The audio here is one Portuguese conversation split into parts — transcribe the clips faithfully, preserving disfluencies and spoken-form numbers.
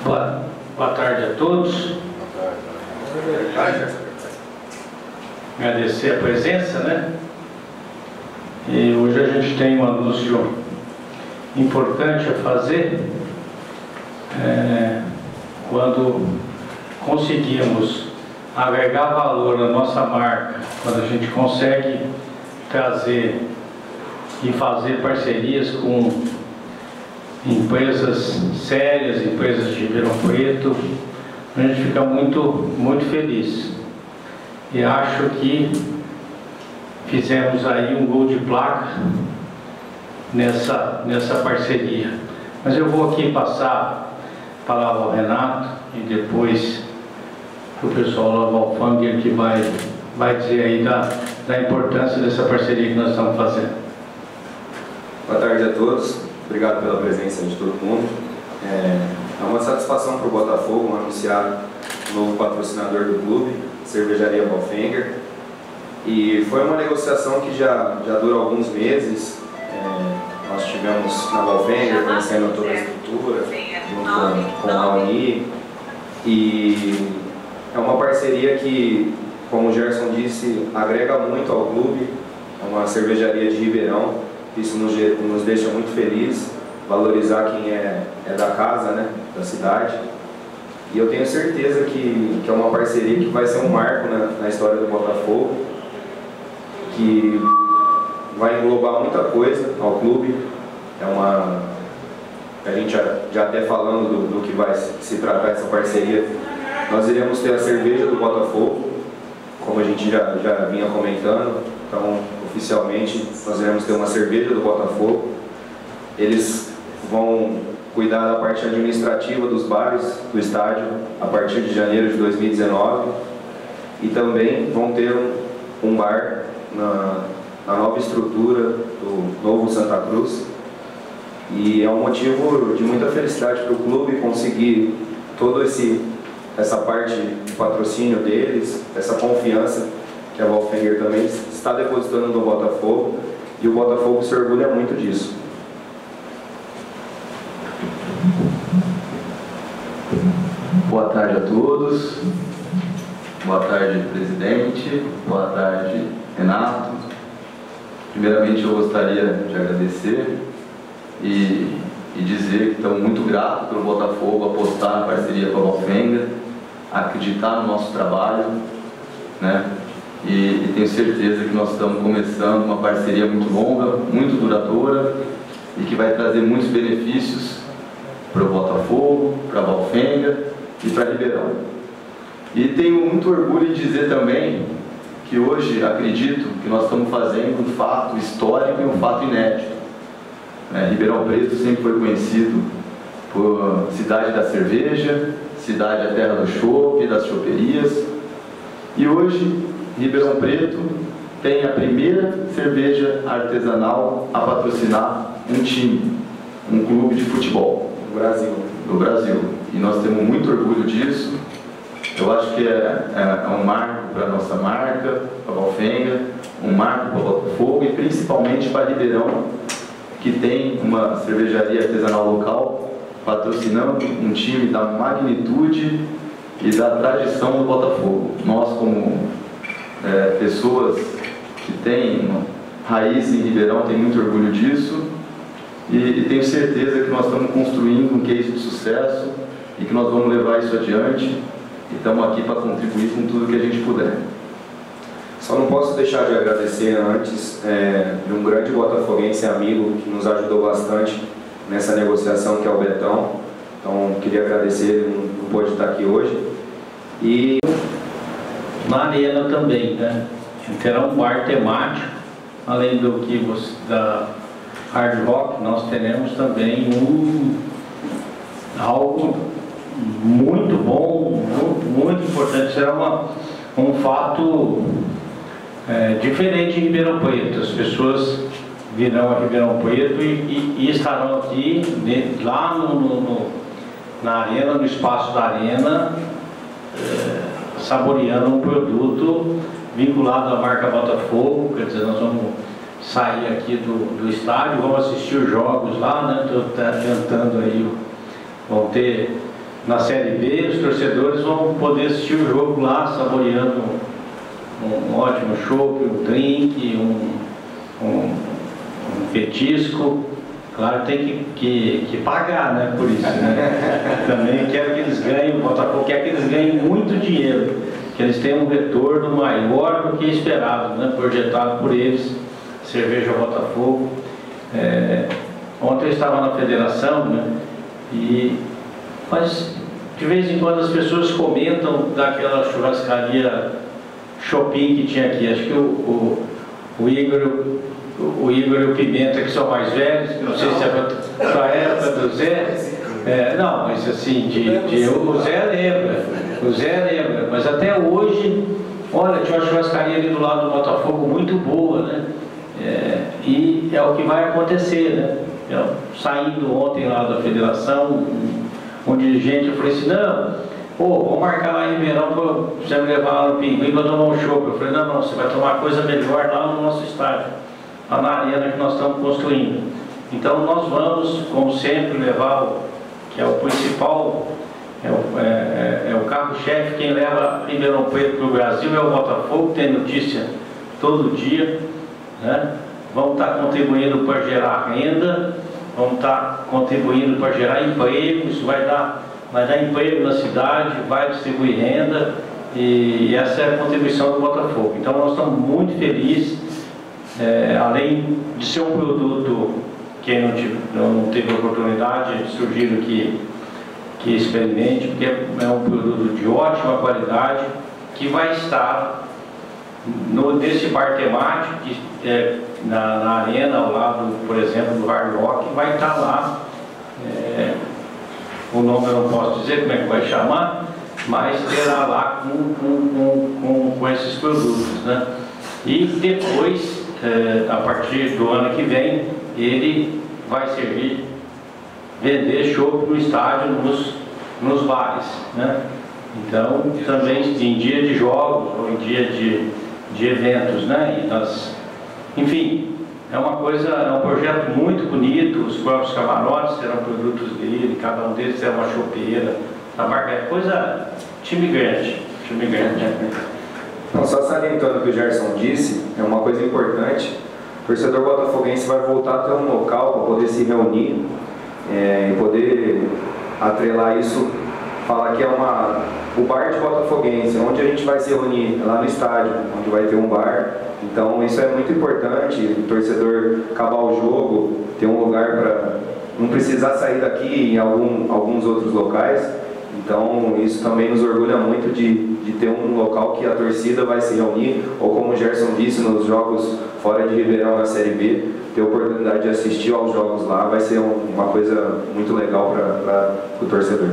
Boa, boa tarde a todos. Boa tarde. Agradecer a presença, né? E hoje a gente tem um anúncio importante a fazer. É, quando conseguimos agregar valor na nossa marca, quando a gente consegue trazer e fazer parcerias com empresas sérias, empresas de Ribeirão Preto, a gente fica muito, muito feliz. E acho que fizemos aí um gol de placa nessa, nessa parceria. Mas eu vou aqui passar a palavra ao Renato e depois para o pessoal lá do Alfândega que vai, vai dizer aí da, da importância dessa parceria que nós estamos fazendo. Boa tarde a todos. Obrigado pela presença de todo mundo. É, é uma satisfação para o Botafogo anunciar o novo patrocinador do clube, Cervejaria Valfenger. E foi uma negociação que já, já dura alguns meses. É, nós tivemos na Valfenger conhecendo toda a estrutura, junto com, com a Uni. E é uma parceria que, como o Gerson disse, agrega muito ao clube. É uma cervejaria de Ribeirão. Isso nos, nos deixa muito felizes, valorizar quem é, é da casa, né, da cidade. E eu tenho certeza que, que é uma parceria que vai ser um marco na, na história do Botafogo, que vai englobar muita coisa ao clube. É uma, a gente já, já até falando do, do que vai se tratar essa parceria, nós iremos ter a cerveja do Botafogo, como a gente já, já vinha comentando. Então, oficialmente, nós iremos ter uma cerveja do Botafogo. Eles vão cuidar da parte administrativa dos bares do estádio a partir de janeiro de dois mil e dezenove. E também vão ter um, um bar na, na nova estrutura do novo Santa Cruz. E é um motivo de muita felicidade para o clube conseguir toda essa parte de patrocínio deles, essa confiança que a Valfenger também está depositando no Botafogo, e o Botafogo se orgulha muito disso. Boa tarde a todos. Boa tarde, presidente. Boa tarde, Renato. Primeiramente, eu gostaria de agradecer e, e dizer que estamos muito gratos pelo Botafogo apostar na parceria com a Valfenger, acreditar no nosso trabalho, né? E, e tenho certeza que nós estamos começando uma parceria muito longa, muito duradoura e que vai trazer muitos benefícios para o Botafogo, para a Valfenger e para Ribeirão. E tenho muito orgulho de dizer também que hoje acredito que nós estamos fazendo um fato histórico e um fato inédito. É, Ribeirão Preto sempre foi conhecido por cidade da cerveja, cidade da terra do chopp, das choperias, e hoje Ribeirão Preto tem a primeira cerveja artesanal a patrocinar um time, um clube de futebol no Brasil. No Brasil. E nós temos muito orgulho disso. Eu acho que é, é, é um marco para a nossa marca, para a Valfenger, um marco para o Botafogo e principalmente para Ribeirão, que tem uma cervejaria artesanal local patrocinando um time da magnitude e da tradição do Botafogo. Nós, como É, pessoas que têm uma raiz em Ribeirão, tem muito orgulho disso e, e tenho certeza que nós estamos construindo um case de sucesso e que nós vamos levar isso adiante e estamos aqui para contribuir com tudo que a gente puder. Só não posso deixar de agradecer antes é, de um grande botafoguense amigo que nos ajudou bastante nessa negociação, que é o Betão. Então queria agradecer, ele não pôde estar aqui hoje. E na Arena também, né? Terá um bar temático, além do que você, da Hard Rock, nós teremos também um, algo muito bom, muito, muito importante. Será uma, um fato é, diferente em Ribeirão Preto. As pessoas virão a Ribeirão Preto e, e, e estarão aqui, de, lá no, no, no, na Arena, no espaço da Arena, é, saboreando um produto vinculado à marca Botafogo. Quer dizer, nós vamos sair aqui do, do estádio, vamos assistir os jogos lá, né? Estou adiantando aí, vão ter na Série B, os torcedores vão poder assistir o jogo lá, saboreando um, um ótimo chopp, um drink, um, um, um petisco. Claro, tem que, que, que pagar, né, por isso, né? Também quero que eles ganhem, o Botafogo quer que eles ganhem muito dinheiro, que eles tenham um retorno maior do que esperado, né, projetado por eles, Cerveja Botafogo. É, ontem eu estava na federação, né, e, mas de vez em quando as pessoas comentam daquela churrascaria Shopping que tinha aqui. Acho que o, o, o Igor... o Igor e o Pimenta, que são mais velhos, não sei se é para a época do Zé, é, não, mas assim, de, de, o Zé lembra, o Zé lembra, mas até hoje, olha, tinha uma churrascaria ali do lado do Botafogo muito boa, né? É, e é o que vai acontecer, né? Eu, saindo ontem lá da federação, um, um dirigente, eu falei assim, não, pô, vamos marcar lá em Ribeirão para você me levar lá no Pinguim para tomar um chopp. Eu falei, não, não, você vai tomar coisa melhor lá no nosso estádio, lá na arena que nós estamos construindo. Então nós vamos, como sempre, levar o que é o principal, é o, é, é, é o carro-chefe, quem leva Ribeirão Preto para o Brasil é o Botafogo, tem notícia todo dia, né? Vamos estar contribuindo para gerar renda, vamos estar contribuindo para gerar emprego, isso vai dar, vai dar emprego na cidade, vai distribuir renda, e essa é a contribuição do Botafogo. Então nós estamos muito felizes. É, além de ser um produto, quem não, tive, não teve oportunidade, sugiro que, que experimente, porque é um produto de ótima qualidade, que vai estar no, nesse bar temático, que, é, na, na arena, ao lado, por exemplo, do Hard Rock, vai estar lá, é, o nome eu não posso dizer como é que vai chamar, mas terá lá com, com, com, com esses produtos, né? E depois, É, a partir do ano que vem, ele vai servir, vender chopp no estádio, nos, nos bares, né? Então, também em dia de jogos, ou em dia de, de eventos, né? E nas, enfim, é uma coisa, é um projeto muito bonito. Os próprios camarotes serão produtos dele, cada um deles terá uma chopeira, a marca é coisa, time grande, time grande. Então, só salientando o que o Gerson disse, é uma coisa importante, o torcedor botafoguense vai voltar a ter um local para poder se reunir, é, e poder atrelar isso, falar que é uma, o bar de botafoguense, onde a gente vai se reunir, lá no estádio, onde vai ter um bar. Então isso é muito importante, o torcedor acabar o jogo, ter um lugar para não precisar sair daqui em algum, alguns outros locais. Então isso também nos orgulha muito de, de ter um local que a torcida vai se reunir, ou como o Gerson disse, nos jogos fora de Ribeirão na Série B, ter a oportunidade de assistir aos jogos lá, vai ser um, uma coisa muito legal para o torcedor.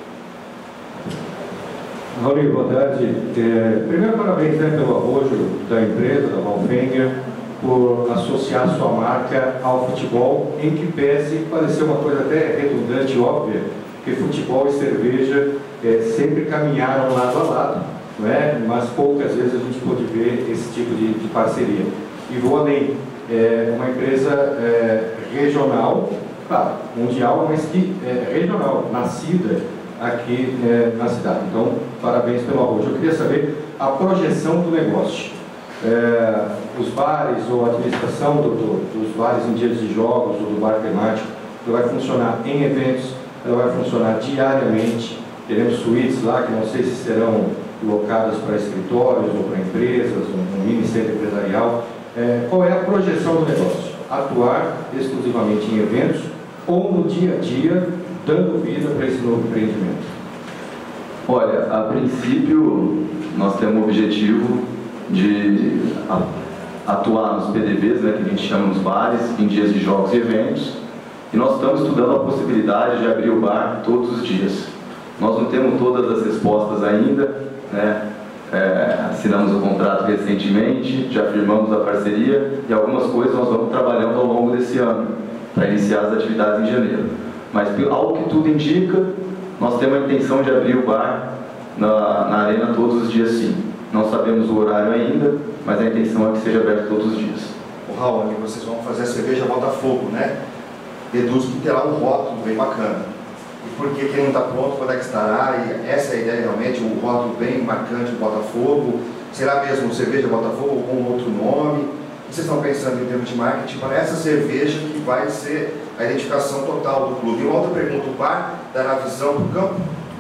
Raul, boa tarde. É, primeiro, parabéns, né, pelo arrojo da empresa, da Valfenger, por associar sua marca ao futebol, em que pese parecer uma coisa até redundante e óbvia, que futebol e cerveja é, sempre caminharam lado a lado, não é? Mas poucas vezes a gente pôde ver esse tipo de, de parceria. E vou além, é uma empresa é, regional, claro, mundial, mas que é regional, nascida aqui é, na cidade. Então, parabéns pelo arrojo. Eu queria saber a projeção do negócio. É, os bares ou a administração do, do, dos bares em dias de jogos ou do bar temático, ela vai funcionar em eventos, ela vai funcionar diariamente. Teremos suítes lá que não sei se serão locadas para escritórios ou para empresas, um, um mini centro empresarial. É, qual é a projeção do negócio? Atuar exclusivamente em eventos ou no dia a dia, dando vida para esse novo empreendimento? Olha, a princípio nós temos o objetivo de atuar nos P D Vs, né, que a gente chama nos bares, em dias de jogos e eventos, e nós estamos estudando a possibilidade de abrir o bar todos os dias. Nós não temos todas as respostas ainda, né? É, assinamos o contrato recentemente, já firmamos a parceria e algumas coisas nós vamos trabalhando ao longo desse ano para iniciar as atividades em janeiro. Mas, ao que tudo indica, nós temos a intenção de abrir o bar na, na arena todos os dias, sim. Não sabemos o horário ainda, mas a intenção é que seja aberto todos os dias. O Raul, vocês vão fazer a cerveja Botafogo, né? Deduzo que terá um rótulo bem bacana. por que ele não está pronto, quando é que estará, e essa é a ideia realmente, um rótulo bem marcante do Botafogo, será mesmo cerveja Botafogo ou com outro nome? O que vocês estão pensando em termos de marketing para essa cerveja que vai ser a identificação total do clube? E uma outra pergunta, o bar dará visão para o campo?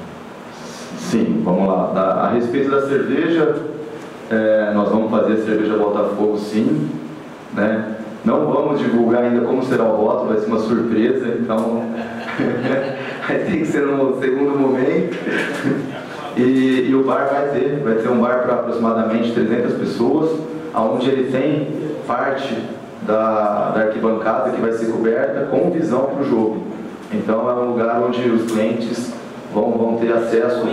Sim, vamos lá. A, a respeito da cerveja, é, nós vamos fazer a cerveja Botafogo sim, né? Não vamos divulgar ainda como será o rótulo, vai ser uma surpresa, então vai ter que ser no segundo momento. E, e o bar vai ter, vai ter um bar para aproximadamente trezentas pessoas, onde ele tem parte da, da arquibancada que vai ser coberta com visão para o jogo. Então é um lugar onde os clientes vão, vão ter acesso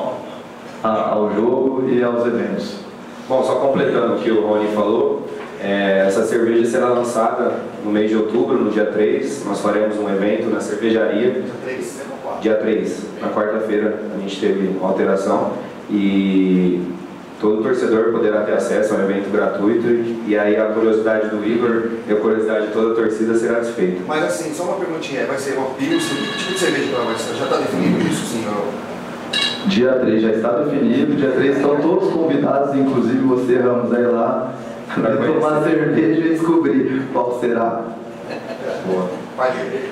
a, ao jogo e aos eventos. Bom, só completando o que o Rony falou, é, essa cerveja será lançada no mês de outubro, no dia três. Nós faremos um evento na cervejaria. Dia três, Dia três, na quarta-feira, a gente teve uma alteração e todo torcedor poderá ter acesso a um evento gratuito e aí a curiosidade do Igor e a curiosidade de toda a torcida será desfeita. Mas assim, só uma perguntinha, vai ser uma Pilsen, que tipo de cerveja que ela vai ser? Já está definido isso, sim? Ou... Dia três já está definido, dia três estão todos convidados, inclusive você, Ramos, aí lá, para tomar cerveja e descobrir qual será. Boa. Vai ver,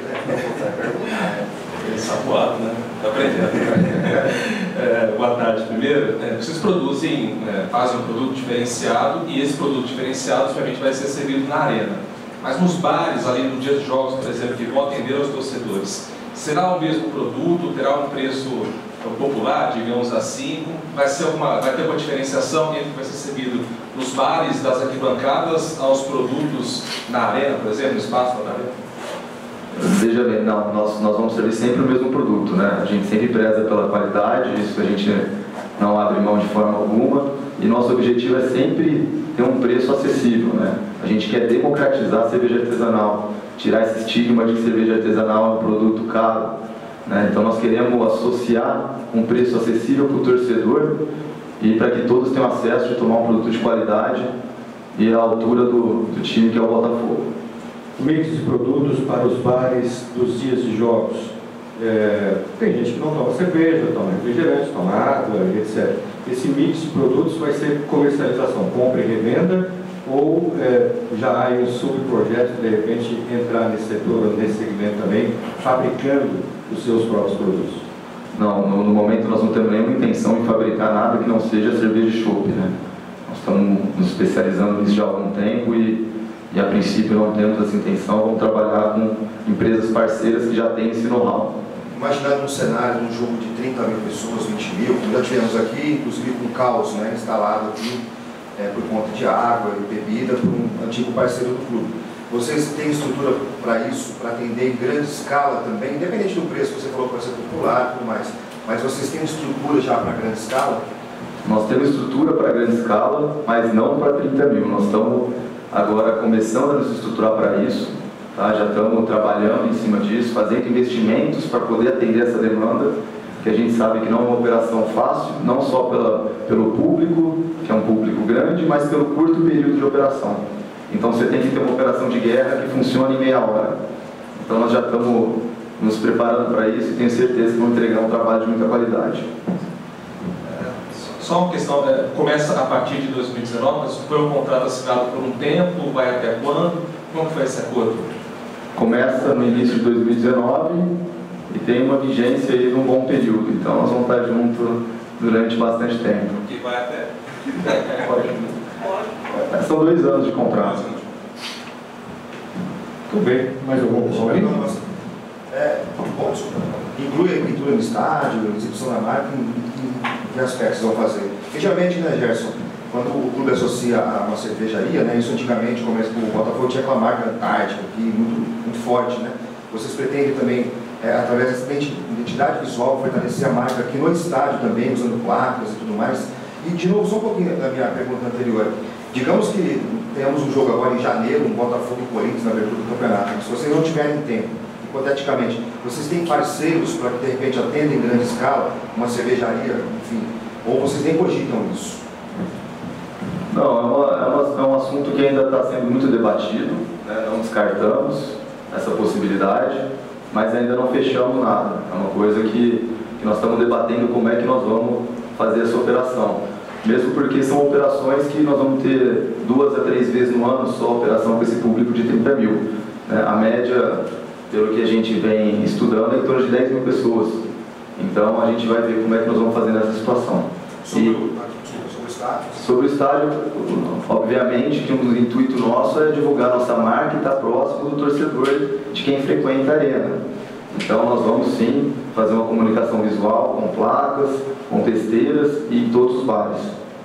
né? Saboado, né? Tá aprendendo. É, boa tarde. Primeiro, é, vocês produzem, é, fazem um produto diferenciado e esse produto diferenciado, obviamente, vai ser servido na arena. Mas nos bares, ali no dia de jogos, por exemplo, que vão atender aos torcedores, será o mesmo produto? Terá um preço popular, digamos assim? Vai, ser uma, vai ter uma diferenciação entre o que vai ser servido nos bares, das arquibancadas, aos produtos na arena, por exemplo, no espaço da arena? Veja bem, não, nós, nós vamos servir sempre o mesmo produto, né? A gente sempre preza pela qualidade, isso a gente não abre mão de forma alguma, e nosso objetivo é sempre ter um preço acessível, né? A gente quer democratizar a cerveja artesanal, tirar esse estigma de que cerveja artesanal é um produto caro, né? Então nós queremos associar um preço acessível para o torcedor e para que todos tenham acesso de tomar um produto de qualidade e à altura do, do time que é o Botafogo. Mix de produtos para os bares dos dias de jogos. É, tem gente que não toma cerveja, toma refrigerante, toma água, etcétera. Esse mix de produtos vai ser comercialização, compra e revenda, ou é, já há um subprojeto de repente entrar nesse setor, nesse segmento também, fabricando os seus próprios produtos? Não, no, no momento nós não temos nenhuma intenção de fabricar nada que não seja cerveja e chopp, né? Nós estamos nos especializando nisso já há algum tempo e E a princípio não temos essa intenção, vamos trabalhar com empresas parceiras que já têm esse know-how. Imaginando um cenário de um jogo de trinta mil pessoas, vinte mil, como já tivemos aqui, inclusive com caos, né, instalado aqui é, por conta de água e bebida por um antigo parceiro do clube. Vocês têm estrutura para isso, para atender em grande escala também, independente do preço, você falou que vai ser popular e tudo mais, mas vocês têm estrutura já para grande escala? Nós temos estrutura para grande escala, mas não para trinta mil. Nós estamos agora começando a nos estruturar para isso, tá? Já estamos trabalhando em cima disso, fazendo investimentos para poder atender essa demanda, que a gente sabe que não é uma operação fácil, não só pela, pelo público, que é um público grande, mas pelo curto período de operação. Então você tem que ter uma operação de guerra que funcione em meia hora. Então nós já estamos nos preparando para isso e tenho certeza que vamos entregar um trabalho de muita qualidade. Só uma questão, é, começa a partir de dois mil e dezenove, mas foi um contrato assinado por um tempo, vai até quando? Como foi esse acordo? Começa no início de dois mil e dezenove e tem uma vigência aí de um bom período, então nós vamos estar juntos durante bastante tempo. Que vai até? Pode. Pode. São dois anos de contrato. Tudo bem, mais algum ponto? É, bom, inclui a pintura no estádio, a exibição da marca, em, em, em que aspectos vão fazer? Porque geralmente, né, Gerson, quando o clube associa a uma cervejaria, né, isso antigamente, como o Botafogo tinha aquela marca Antártica, aqui, muito, muito forte, né? Vocês pretendem também, é, através dessa identidade visual, fortalecer a marca aqui no estádio também, usando placas e tudo mais? E, de novo, só um pouquinho da minha pergunta anterior. Digamos que temos um jogo agora em janeiro, um Botafogo e Corinthians na abertura do campeonato. Se vocês não tiverem tempo, hipoteticamente, vocês têm parceiros para que de repente atendam em grande escala, uma cervejaria, enfim, ou vocês nem cogitam isso? Não, é, uma, é, uma, é um assunto que ainda está sendo muito debatido, né? Não descartamos essa possibilidade. mas ainda não fechamos nada. É uma coisa que, que nós estamos debatendo como é que nós vamos fazer essa operação. Mesmo porque são operações que nós vamos ter duas a três vezes no ano só operação com esse público de trinta mil. Né? A média, pelo que a gente vem estudando, é em torno de dez mil pessoas. Então a gente vai ver como é que nós vamos fazer nessa situação. Sobre, E, o, sobre o estádio? sobre o estádio, obviamente que um intuito nosso é divulgar nossa marca e estar próximo do torcedor, de quem frequenta a arena. Então nós vamos sim fazer uma comunicação visual com placas, com testeiras e em todos os bares.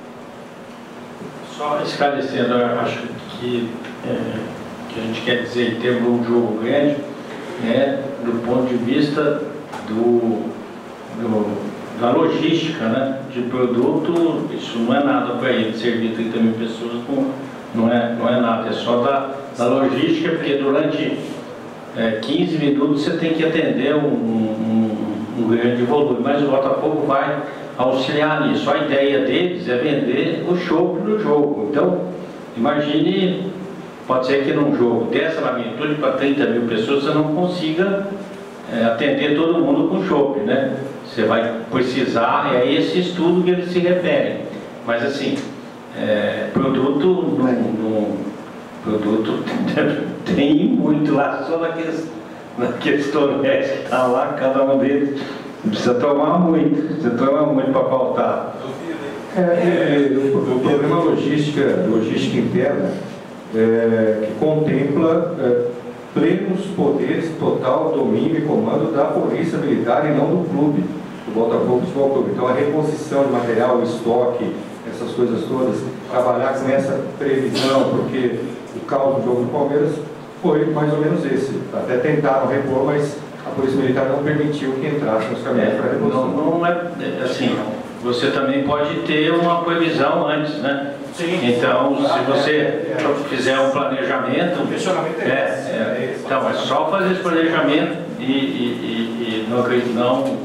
Só esclarecendo, eu acho que é, que a gente quer dizer em termos de um jogo grande, né, do ponto de vista do, do, da logística, né, de produto, isso não é nada para ele, servir trinta mil pessoas não, não, é, não é nada, é só da, da logística, porque durante é, quinze minutos você tem que atender um, um, um grande volume, mas o Botafogo vai auxiliar nisso. A ideia deles é vender o chopp do jogo. Então, imagine, pode ser que num jogo dessa magnitude para trinta mil pessoas você não consiga é, atender todo mundo com chopp, né? Você vai precisar, é esse estudo que eles se referem. Mas assim, é, produto, no, no, produto tem muito lá, só naqueles, naqueles tonéis que está lá, cada um deles. Precisa tomar muito, precisa tomar muito para faltar. É, é, o, o problema logística, logística interna, é, que contempla é, plenos poderes, total domínio e comando da Polícia Militar e não do clube, do Botafogo Futebol Clube. Então a reposição de material, estoque, essas coisas todas, trabalhar com essa previsão, porque o caos do jogo do Palmeiras foi mais ou menos esse. Até tentaram repor, mas a Polícia Militar não permitiu que entrasse nos caminhões É, para reposição. não, não é assim, você também pode ter uma previsão antes, né? Sim. Então, se você fizer um planejamento, O questionamento é é, esse. é, então é só fazer esse planejamento e, e, e, e não acredito, não,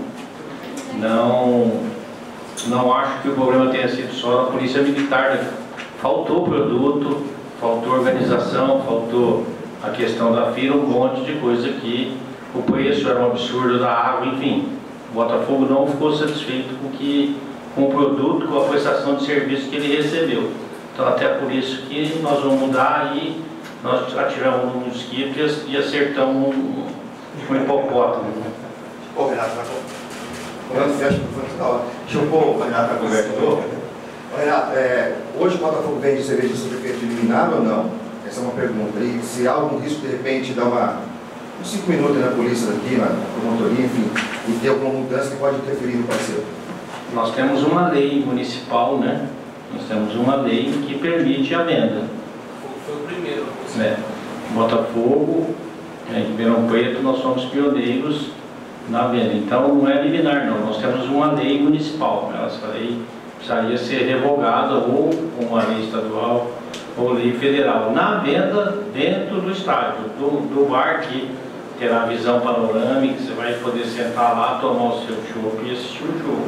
não, não acho que o problema tenha sido só a Polícia Militar, né? Faltou produto, faltou organização, faltou a questão da fila, um monte de coisa que o preço era um absurdo da água, enfim. O Botafogo não ficou satisfeito com, que, com o produto, com a prestação de serviço que ele recebeu. Então, até por isso que nós vamos mudar e nós atiramos um mosquito e acertamos um, um hipopótamo. Ô, Renato, tá bom. Antes, fecha o final da hora. Deixa eu pôr o Renato na conversa de novo. Ô, Renato, é, hoje o Botafogo vende cerveja sob efeito eliminado ou não? Essa é uma pergunta. E se há algum risco, de repente, dar uma, uns cinco minutos na polícia daqui, na promotoria, enfim, e ter alguma mudança que pode interferir no parceiro? Nós temos uma lei municipal, né? Nós temos uma lei que permite a venda. Foi o primeiro. Né? Botafogo, em Ribeirão Preto, nós somos pioneiros na venda. Então, não é liminar, não. Nós temos uma lei municipal. Né? Essa lei precisaria ser revogada ou com uma lei estadual ou lei federal. Na venda dentro do estádio, do, do bar que terá visão panorâmica, você vai poder sentar lá, tomar o seu chopp e assistir o jogo.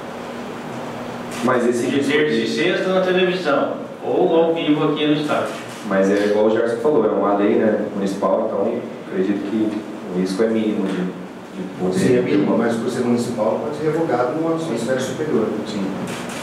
Mas esse De risco terça e de- sexta na televisão, ou ao vivo aqui no estádio. Mas é igual o Gerson falou, é uma lei, né, municipal, então acredito que o risco é mínimo de, de poder... Sim, é mínimo, mas por ser municipal pode ser revogado numa esfera superior. Sim.